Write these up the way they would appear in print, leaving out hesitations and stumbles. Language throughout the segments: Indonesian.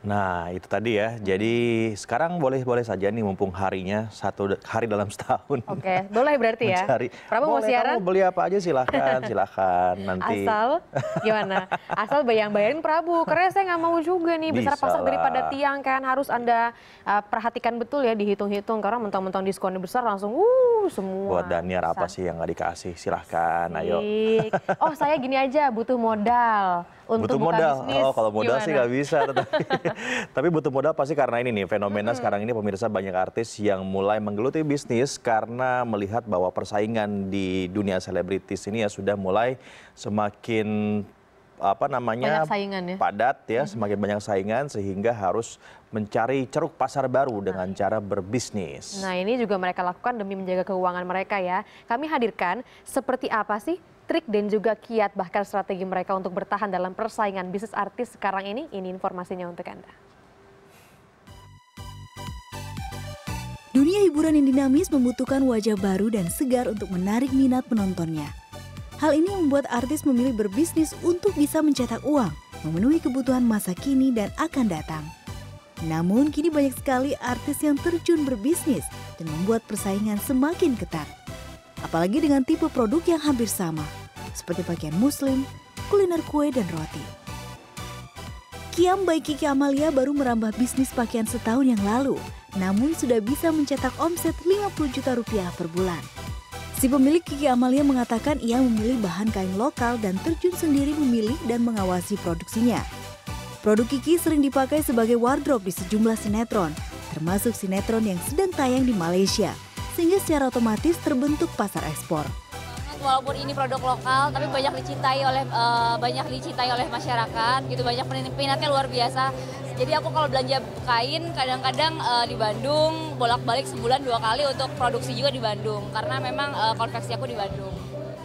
Nah, itu tadi ya. Jadi sekarang boleh-boleh saja nih mumpung harinya satu hari dalam setahun. Oke, boleh berarti ya. Mencari. Prabu mau Boleh, siaran? kamu beli apa aja silahkan, silahkan. Nanti Asal gimana? Asal bayarin Prabu. Karena saya nggak mau juga nih besar bisa pasak daripada lah. tiang kan. Harus Anda perhatikan betul ya, dihitung-hitung. Karena mentang-mentang diskonnya besar langsung semua. Buat Daniar apa sih yang nggak dikasih? Silahkan, ayo. Oh, saya gini aja, butuh modal untuk Butuh buka modal. bisnis. Oh, kalau modal sih Gimana? nggak bisa. Tapi butuh modal pasti karena ini nih, fenomena sekarang ini pemirsa banyak artis yang mulai menggeluti bisnis karena melihat bahwa persaingan di dunia selebritis ini ya sudah mulai semakin Banyak saingan ya. padat ya, semakin banyak saingan sehingga harus mencari ceruk pasar baru dengan cara berbisnis. Nah, ini juga mereka lakukan demi menjaga keuangan mereka ya. Kami hadirkan seperti apa sih trik dan juga kiat bahkan strategi mereka untuk bertahan dalam persaingan bisnis artis sekarang ini. Ini informasinya untuk Anda. Dunia hiburan yang dinamis membutuhkan wajah baru dan segar untuk menarik minat penontonnya. Hal ini membuat artis memilih berbisnis untuk bisa mencetak uang, memenuhi kebutuhan masa kini dan akan datang. Namun kini banyak sekali artis yang terjun berbisnis dan membuat persaingan semakin ketat. Apalagi dengan tipe produk yang hampir sama, seperti pakaian muslim, kuliner kue, dan roti. Kiam by Kiki Amalia baru merambah bisnis pakaian setahun yang lalu, namun sudah bisa mencetak omset 50 juta rupiah per bulan. Si pemilik Kiki Amalia mengatakan ia memilih bahan kain lokal dan terjun sendiri memilih dan mengawasi produksinya. Produk Kiki sering dipakai sebagai wardrobe di sejumlah sinetron, termasuk sinetron yang sedang tayang di Malaysia, sehingga secara otomatis terbentuk pasar ekspor. Walaupun ini produk lokal, tapi banyak dicintai oleh masyarakat, gitu, banyak peminatnya luar biasa. Jadi aku kalau belanja kain kadang-kadang di Bandung bolak-balik sebulan 2 kali untuk produksi juga di Bandung, karena memang konveksi aku di Bandung.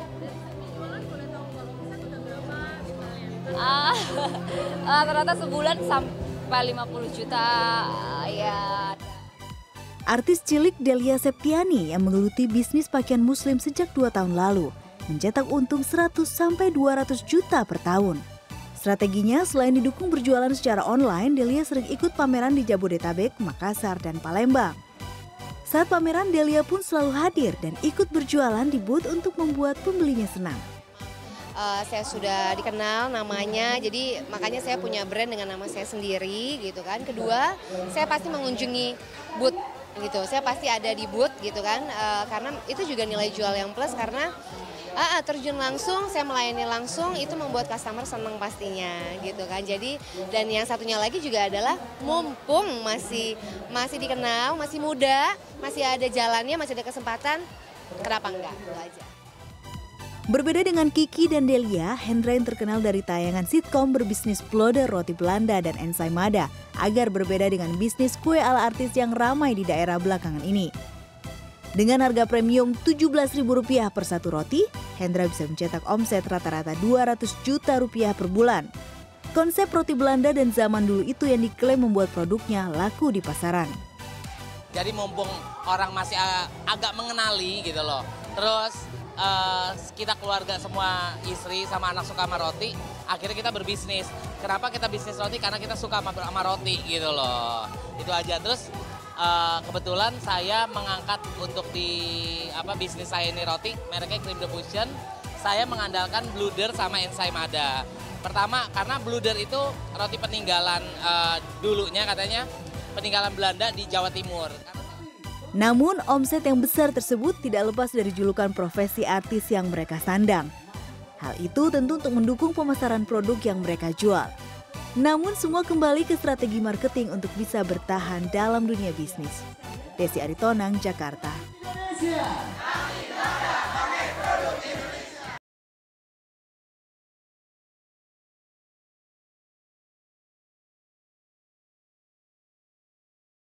Ternyata sebulan sampai 50 juta ya. Artis cilik Delia Septiani yang menggeluti bisnis pakaian muslim sejak 2 tahun lalu, mencetak untung 100 sampai 200 juta per tahun. Strateginya selain didukung berjualan secara online, Delia sering ikut pameran di Jabodetabek, Makassar, dan Palembang. Saat pameran, Delia pun selalu hadir dan ikut berjualan di booth untuk membuat pembelinya senang. Saya sudah dikenal namanya, jadi makanya saya punya brand dengan nama saya sendiri gitu kan. Kedua, saya pasti mengunjungi booth gitu, saya pasti ada di booth gitu kan, karena itu juga nilai jual yang plus karena terjun langsung, saya melayani langsung, itu membuat customer senang pastinya gitu kan. Jadi dan yang satunya lagi juga adalah mumpung masih dikenal, masih muda, masih ada jalannya, masih ada kesempatan, kenapa enggak, itu aja. Berbeda dengan Kiki dan Delia, Hendra yang terkenal dari tayangan sitkom berbisnis ploder roti Belanda dan ensaimada, agar berbeda dengan bisnis kue ala artis yang ramai di daerah belakangan ini. Dengan harga premium Rp17.000 per satu roti, Hendra bisa mencetak omset rata-rata 200 juta rupiah per bulan. Konsep roti Belanda dan zaman dulu itu yang diklaim membuat produknya laku di pasaran. Jadi mumpung orang masih agak mengenali gitu loh, terus kita keluarga semua istri sama anak suka sama roti, akhirnya kita berbisnis. Kenapa kita bisnis roti? Karena kita suka sama roti gitu loh. Itu aja. Terus kebetulan saya mengangkat untuk di bisnis saya ini roti, mereknya Cream Diffusion. Saya mengandalkan bluder sama ensaimada. Pertama karena bluder itu roti peninggalan dulunya katanya peninggalan Belanda di Jawa Timur. Namun, omset yang besar tersebut tidak lepas dari julukan profesi artis yang mereka sandang. Hal itu tentu untuk mendukung pemasaran produk yang mereka jual. Namun, semua kembali ke strategi marketing untuk bisa bertahan dalam dunia bisnis. Desi Aritonang, Jakarta.